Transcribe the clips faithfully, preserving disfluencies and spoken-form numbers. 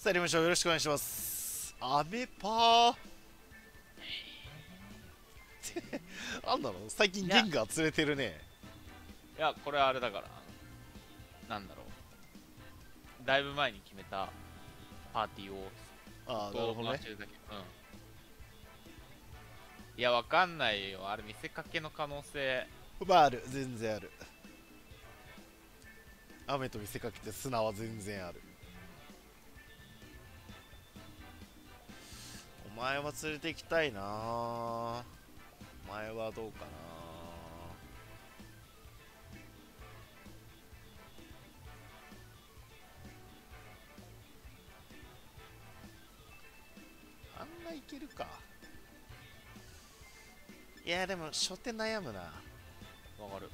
さあやりましょう。よろしくお願いします。アベパーあんなの最近ゲンガー連れてるね。 いや、これはあれだから、なんだろう。だいぶ前に決めたパーティーをああ、 ずっとなるほどね。 回してるだけ。うん。いや、わかんないよ。あれ、見せかけの可能性。 まあある、全然ある。雨と見せかけて砂は全然ある。お前は連れて行きたいな。お前はどうかな。あんないけるか。いやでも初手悩むな。 わかる。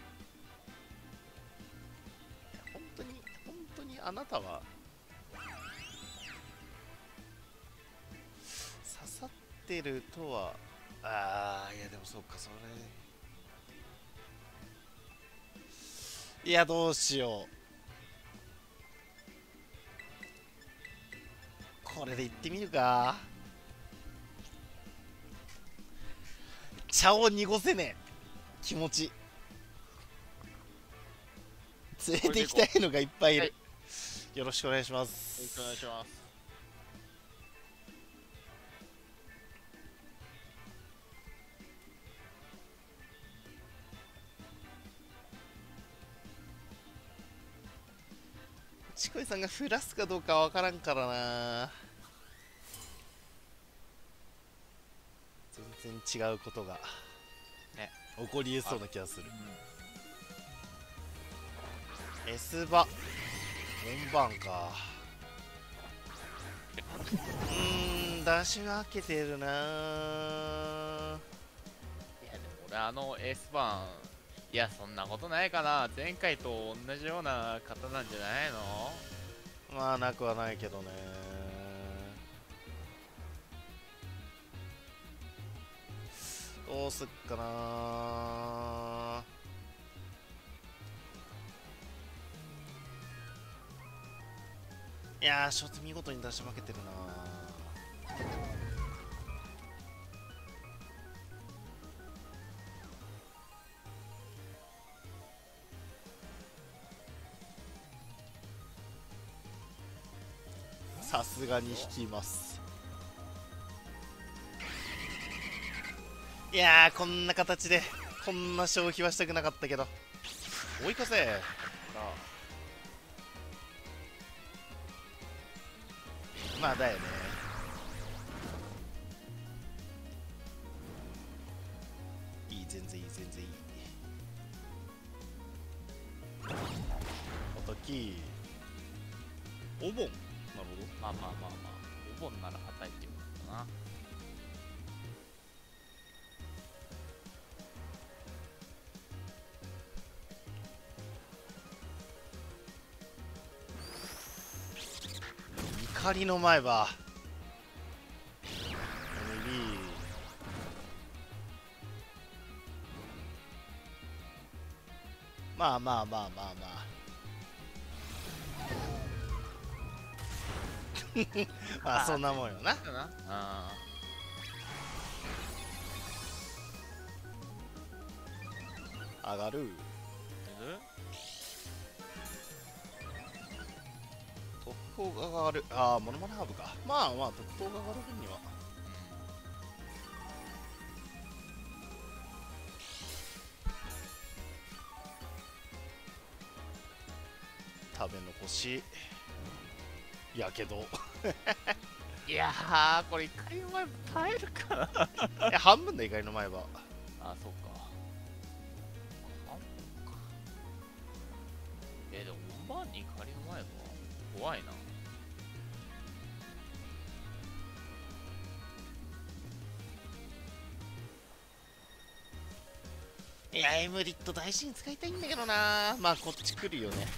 本当に本当にあなたは刺さってるとは。ああ、いやでもそうか、それ。いやどうしよう。これで行ってみるか。茶を濁せねえ気持ち。連れて行きたいのがいっぱいいる。 はい、 よろしくお願いしまよろしくお願いす。 します。 ちこいさんが降らすかどうかわからんからな。全然違うことがね。 起こりえそうな気がする。 うん。 S バ本番か。うーん、出し分けてるな。 いや、でも俺、あのエースバーン、いや、そんなことないかな。前回と同じような方なんじゃないの？ まあなくはないけどね。どうすっかな。いやー、ショート見事に出し負けてるな。さすがに引きます。いやー、こんな形でこんな消費はしたくなかったけど、追い風。まあだよね。いい、全然いい、全然いい。おときお盆、なるほど。 まあまあまあまあ、お盆ならはたいてよかったな。 怒りの前歯 エムビー。 まあまあまあまあまあまあそんなもんよな。 だな。あ上がる。特攻が上がる。ああ、モノマネハーブか。まあまあ特攻が上がる分には。食べ残しやけど。 いやー、これ一回前耐えるかな。 え、半分で怒りの前歯。 あ、そっか。半分か。え、でも本番に怒りの前は怖いな。 いや、エムリット大事に使いたいんだけどな。まあこっち来るよね。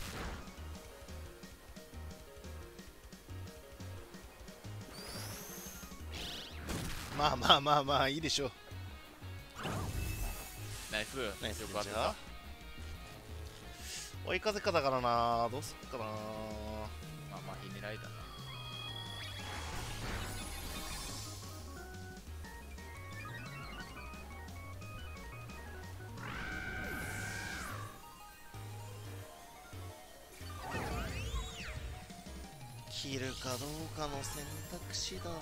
まあまあまあまあいいでしょう。 ナイス。 ナイス。 よくあっじゃあた。 追い風かだからな。どうすっかな。 まあまあ、ひねられたな。 切るかどうかの選択肢だな。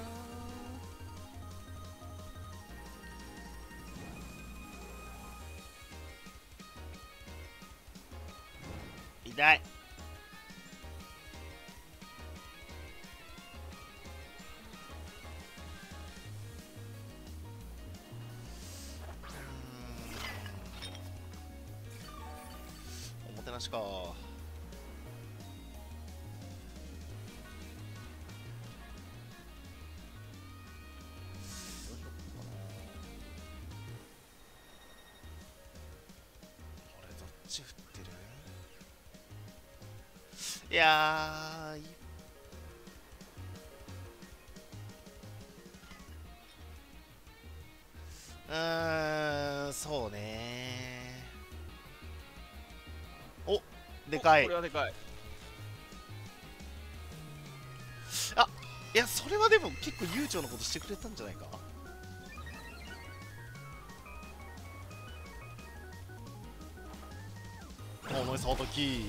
痛い。おもてなしか。俺どっち振ってる？いやー、うーん、そうねー。お、でかい。 これはでかい。 あ、いや、それはでも結構悠長なことしてくれたんじゃないか。お前さとき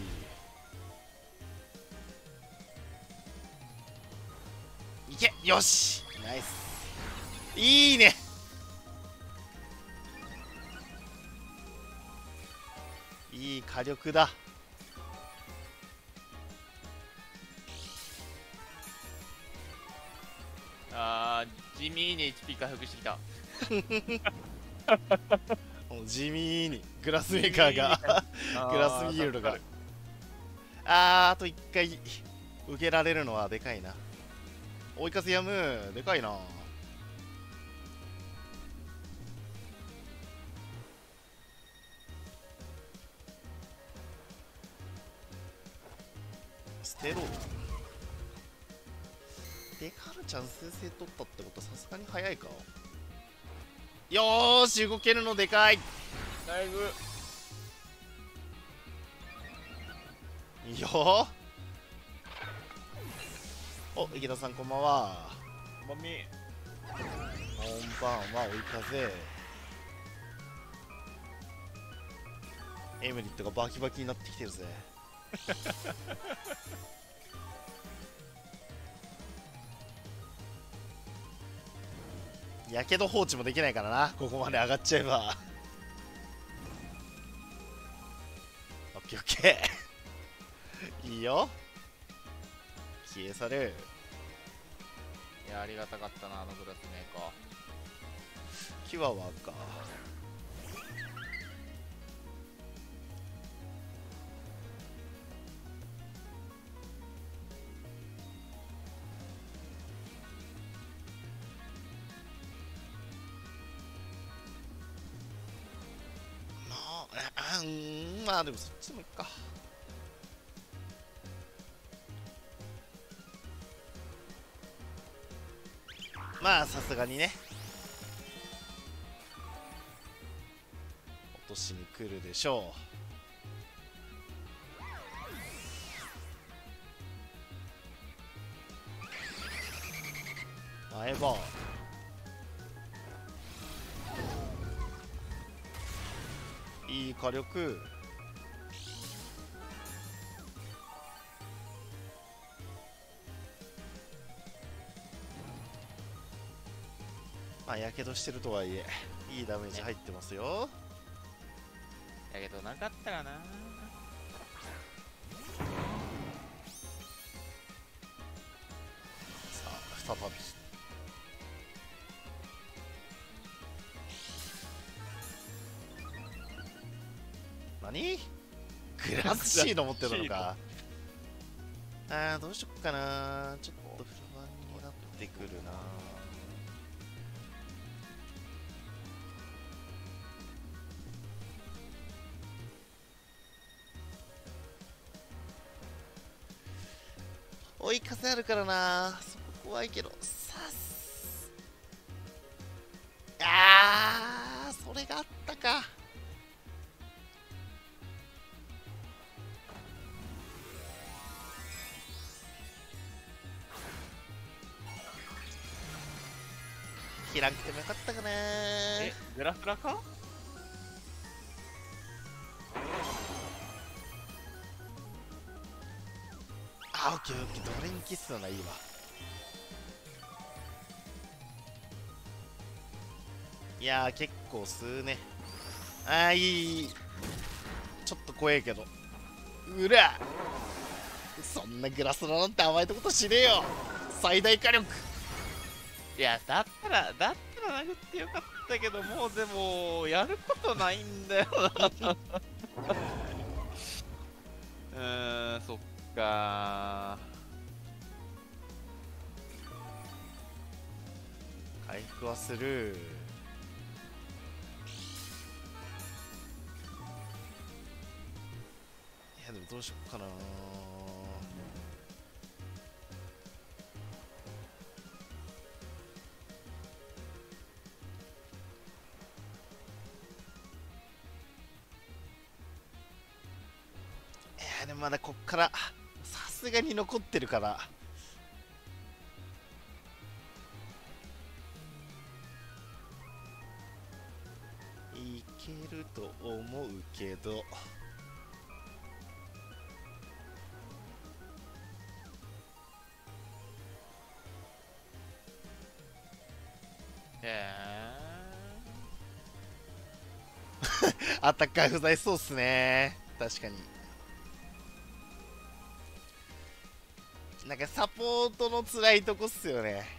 いけ、よし、ナイス、いいね。いい火力だ。 あー、地味に エイチピー 回復してきた。 もう地味にグラスメーカーがグラスミールドがあー、あといっかい受けられるのはでかいな。追い風やむ、でかいな。捨てろ。デカルちゃん先制取ったってことさすがに早いか。よーし、動けるのでかい。 だいぶいいよー。お、池田さんこんばんは。 まみ。 本番は追い風。エムリットがバキバキになってきてるぜ。やけど放置もできないからな、ここまで上がっちゃえば。オッケーオッケー。いいよ。消え去る。 いや、ありがたかったな、あのグラスメーカー。 キワワか。あ、うん、まあでもそっちもいっか。まあさすがにね、落としに来るでしょう。前歯いい火力。まあやけどしてるとはいえいいダメージ入ってますよ。 やけどなかったらな。 さあ再び何グラスシード持ってたのか。あー、どうしよっかな。ちょっと不安になってくるな。追い風あるからな。そこ怖いけどさす。あー、それがあったか。切らんくてもよかったかな。 え、グラフラか。 あー、オッケーオッケー、ドレンキスならいいわ。いやー、結構吸うね。あー、いいいい、ちょっと怖えけど。うら、そんなグラスラなんて甘いとことしねえよ。最大火力。 いや、だったら、だったら殴ってよかったけど、もうでも、やることないんだよな。うーん、そっか回復はする。いやでもどうしよっかな。いやでもまだこっからさすがに残ってるから。いけると思うけど。 へアタッカー不在そうっすね。確かに。なんかサポートの辛いとこっすよね。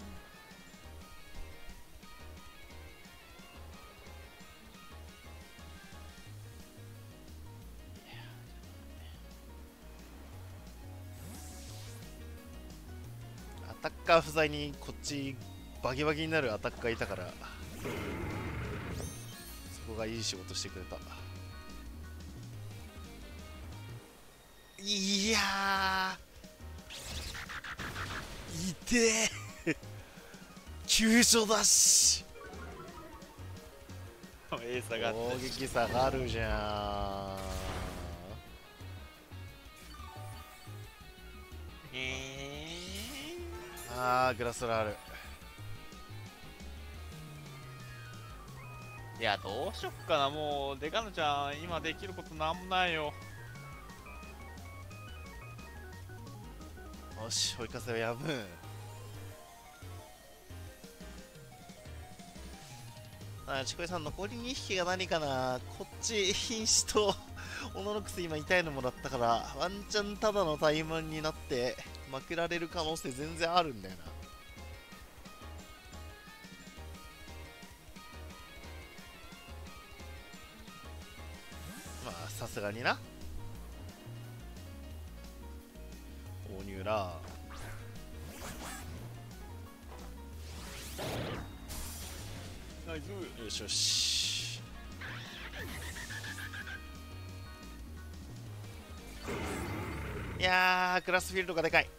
アタッカー不在にこっちバキバキになるアタッカーいたから、そこがいい仕事してくれた。いやー、いてえ急所だし、 え下が攻撃下がるじゃん。 へあー、グラスラある。 いや、どうしよっかな。もうデカヌちゃん今できることなんもないよ。 よし、追い風をやむ。あ、ちこいさん残りにひきが何かな。こっち瀕死とオノノクス今痛いのもらったから、ワンチャンただの怠慢になって負けられる可能性全然あるんだよな。まあさすがにな。大ニューラナイス。 よしよし。いやー、グラスフィールドがでかい。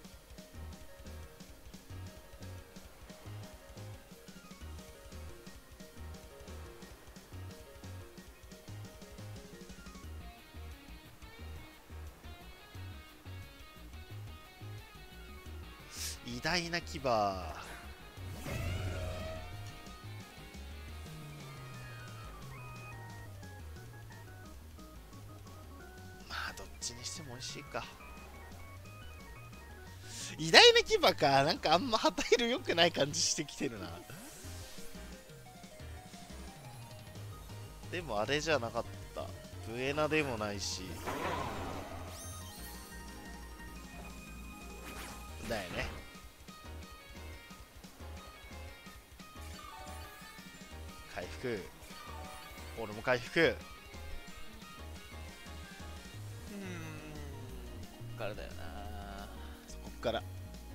偉大な牙。まあどっちにしても美味しいか。偉大な牙か。なんかあんま旗色良くない感じしてきてるな。でもあれじゃなかった。ブエナでもないし。だよね。回復。俺も回復。 うーん、こっからだよな。 こっから。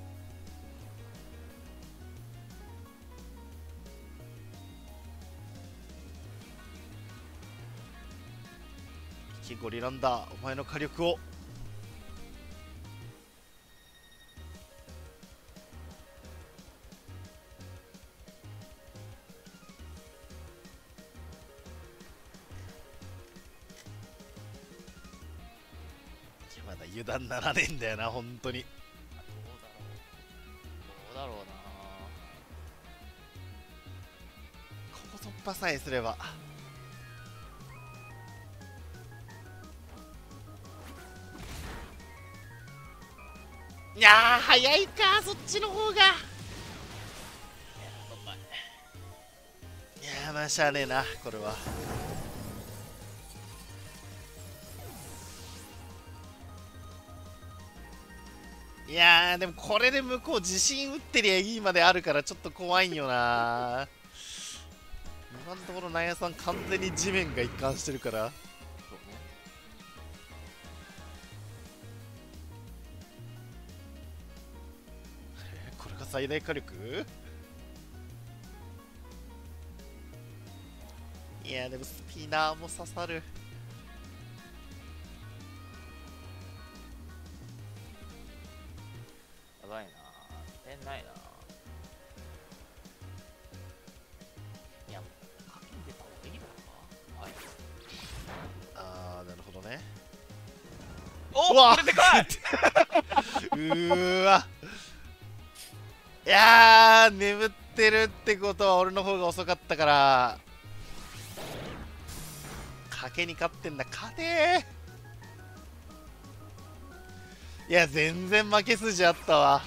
キゴリランダー、お前の火力を。まだ油断ならねえんだよな、本当に。 どうだろう。どうだろうな。 ここ突破さえすれば。 早いか、そっちの方が。いやー、まあしゃあねえなこれは。いやーでもこれで向こう自信打ってりゃいいまであるからちょっと怖いんよな。今のところナヤさん完全に地面が一貫してるから。 そうね。 これが最大火力。いやでもスピナーも刺さる。 やばいな、点ないな。いや、課金出た方がいいのかな。はい。 あーなるほどね。 おっ、 うわこれでかい。 うーわ。いやー眠ってるってことは俺の方が遅かったから賭けに勝ってんだ。勝てー。いや全然負け筋あったわ。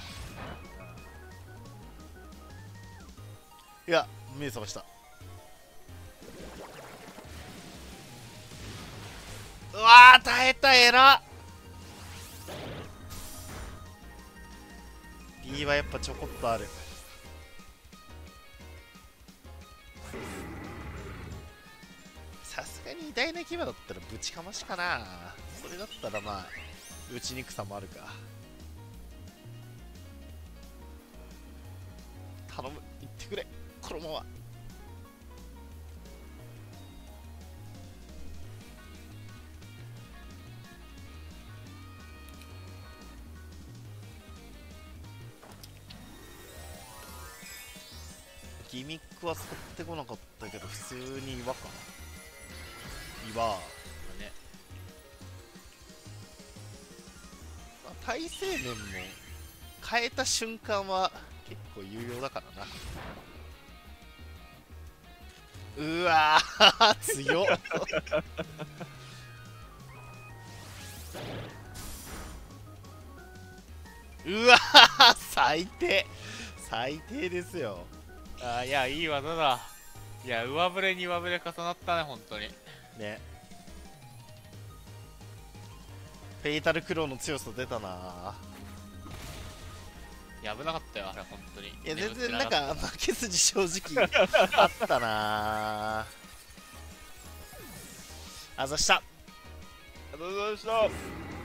いや目覚ました。うわー耐えた。えら。 D はやっぱちょこっとある。さすがに偉大な牙だったらぶちかましかな。それだったらまあ打ちにくさもあるか。頼む、行ってくれこのまま。ギミックは使ってこなかったけど普通に岩か。岩ね。 耐性面も変えた瞬間は結構有用だからな。うわー強っうわー最低最低ですよ。 あ、いや、いい技だ。いや、上振れに上振れ重なったね、本当に。 ね。フェイタルクローの強さ出たな。 いや、危なかったよ、あれ、本当に。 いや、全然なんか負け筋正直あったな。あざした。 ありがとうございました。